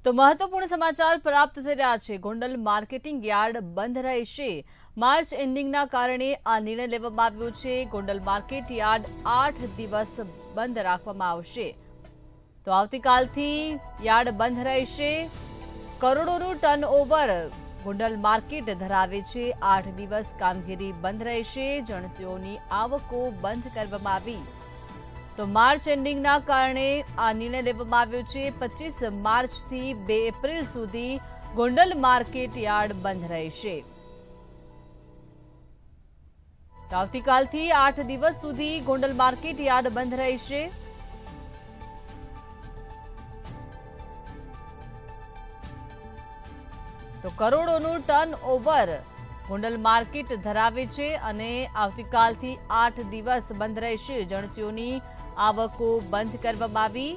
તો મહત્વપૂર્ણ સમાચાર પ્રાપ્ત થઈ રહ્યા છે। ગોંડલ માર્કેટિંગ યાર્ડ બંધ રહેશે। માર્ચ એન્ડિંગના કારણે આ નિર્ણય લેવામાં આવ્યો છે। ગોંડલ માર્કેટ યાર્ડ 8 દિવસ બંધ રાખવામાં આવશે। તો આવતીકાલથી યાર્ડ બંધ રહેશે। કરોડોનું ટર્નઓવર ગોંડલ માર્કેટ ધરાવે છે। 8 દિવસ કામગીરી બંધ રહેશે। જણસીઓની આવકો બંધ કરવામાં આવી। તો માર્ચ એન્ડિંગના કારણે આ નિર્ણય લેવામાં આવ્યો છે। 25 માર્ચથી 2 એપ્રિલ સુધી ગોંડલ માર્કેટ યાર્ડ બંધ રહેશે। તો આવતીકાલથી 8 દિવસ સુધી ગોંડલ માર્કેટ યાર્ડ બંધ રહેશે। તો કરોડોનું ટર્નઓવર ગોંડલ માર્કેટ ધરાવે છે અને આવતીકાલથી 8 દિવસ બંધ રહેશે। જણસીઓની આવકો બંધ કરવામાં આવી।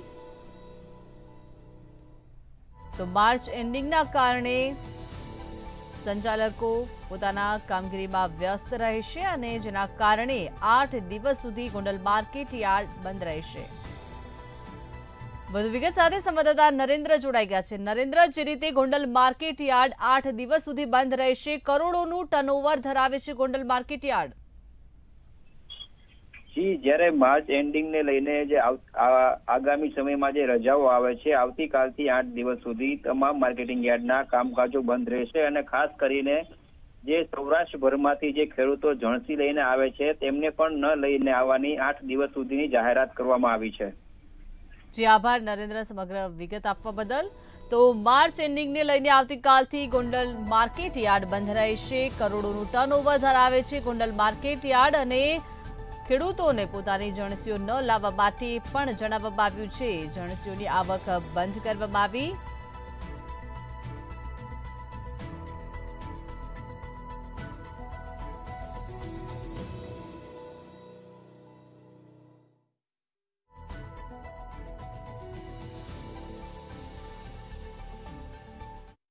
તો માર્ચ એન્ડિંગના કારણે સંચાલકો પોતાના કામગીરીમાં વ્યસ્ત રહેશે અને જેના કારણે 8 દિવસ સુધી ગોંડલ માર્કેટ યાર્ડ બંધ રહેશે। વધુ વિગત સાથે સંવાદદાતા નરેન્દ્ર જોડાઈ ગયા છે। નરેન્દ્ર, જે રીતે ગોંડલ માર્કેટ યાર્ડ 8 દિવસ સુધી બંધ રહેશે, કરોડોનું ટર્નઓવર ધરાવે છે ગોંડલ માર્કેટ યાર્ડ। જી, જ્યારે માર્ચ એન્ડિંગ ને લઈને જે આગામી સમયમાં જે રજાઓ આવે છે, આવતીકાલથી 8 દિવસ સુધી તમામ માર્કેટિંગ યાર્ડના કામકાજો બંધ રહેશે અને ખાસ કરીને જે સૌરાષ્ટ્રભરમાંથી જે ખેડૂતો જણસી લઈને આવે છે તેમને પણ ન લઈને આવવાની 8 દિવસ સુધીની જાહેરાત કરવામાં આવી છે। જી આભાર નરેન્દ્ર, સમગ્ર વિગત આપવા બદલ। તો માર્ચ એન્ડિંગને લઈને આવતીકાલથી ગોંડલ માર્કેટ યાર્ડ બંધ રહેશે। કરોડોનું ટર્નઓવર ધરાવે છે ગોંડલ માર્કેટ યાર્ડ અને ખેડૂતોને પોતાની જણસીઓ ન લાવવા માટે પણ જણાવવામાં આવ્યું છે। જણસીઓની આવક બંધ કરવામાં આવી।